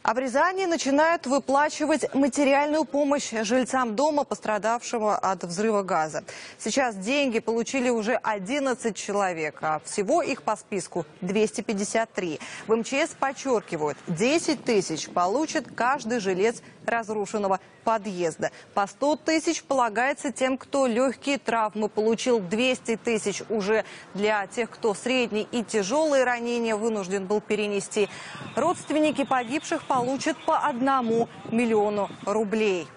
А в Рязани начинают выплачивать материальную помощь жильцам дома, пострадавшего от взрыва газа. Сейчас деньги получили уже 11 человек, а всего их по списку 253. В МЧС подчеркивают, 10 тысяч получит каждый жилец разрушенного подъезда. По 100 тысяч полагается тем, кто легкие травмы получил, 200 тысяч уже для тех, кто средние и тяжелые ранения вынужден был перенести. Родственники погибших получат по 1 миллиону рублей.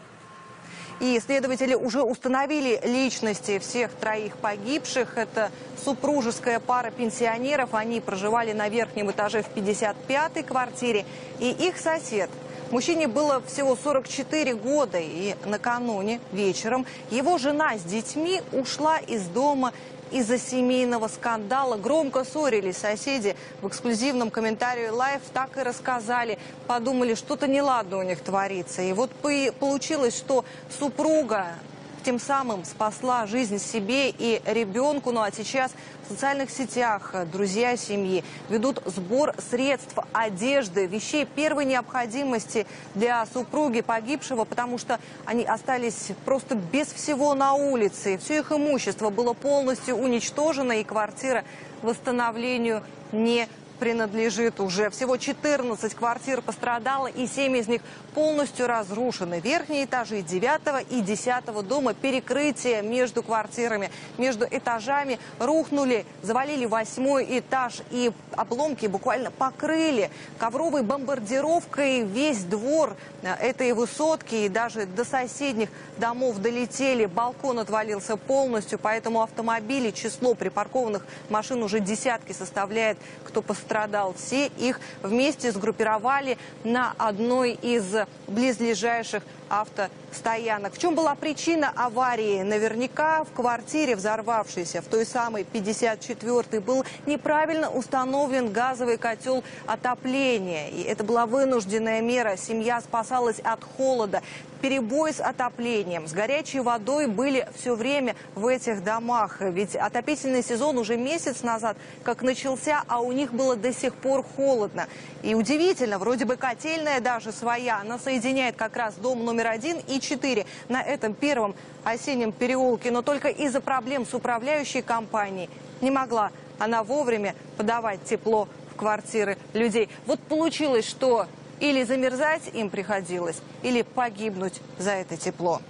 И следователи уже установили личности всех троих погибших. Это супружеская пара пенсионеров. Они проживали на верхнем этаже в 55-й квартире. И их сосед. Мужчине было всего 44 года. И накануне вечером его жена с детьми ушла из дома из-за семейного скандала. Громко ссорились соседи. В эксклюзивном комментарии Live так и рассказали. Подумали, что-то неладно у них творится. И вот получилось, что супруга тем самым спасла жизнь себе и ребенку. Ну а сейчас в социальных сетях друзья семьи ведут сбор средств, одежды, вещей первой необходимости для супруги погибшего, потому что они остались просто без всего на улице. Все их имущество было полностью уничтожено, и квартира восстановлению не принадлежит уже. Всего 14 квартир пострадало, и 7 из них полностью разрушены. Верхние этажи 9 и 10 дома, перекрытие между квартирами, между этажами рухнули, завалили 8 этаж, и обломки буквально покрыли ковровой бомбардировкой весь двор этой высотки, и даже до соседних домов долетели. Балкон отвалился полностью, поэтому автомобилей, число припаркованных машин уже десятки составляет, кто пострадал. Все их вместе сгруппировали на одной из близлежащих автостоянок. В чем была причина аварии? Наверняка в квартире, взорвавшейся в той самой 54-й, был неправильно установлен газовый котел отопления. И это была вынужденная мера. Семья спасалась от холода. Перебой с отоплением, с горячей водой были все время в этих домах. Ведь отопительный сезон уже месяц назад как начался, а у них было до сих пор холодно. И удивительно, вроде бы котельная даже своя, она соединяет как раз дом номер 1 и 4 на этом первом осеннем переулке. Но только из-за проблем с управляющей компанией не могла она вовремя подавать тепло в квартиры людей. Вот получилось, что или замерзать им приходилось, или погибнуть за это тепло.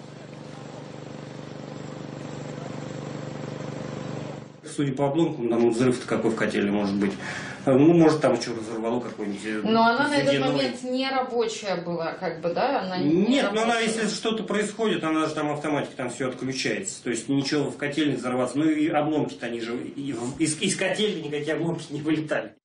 Судя по обломкам, там взрыв-то какой в котельне может быть. Ну, может, там что разорвало какой-нибудь. Но она на этот момент не рабочая была, как бы, да? Она Нет, но она, если что-то происходит, она же там автоматически там все отключается. То есть ничего в котельне взорваться. Ну и обломки-то они же из котельни никакие обломки не вылетали.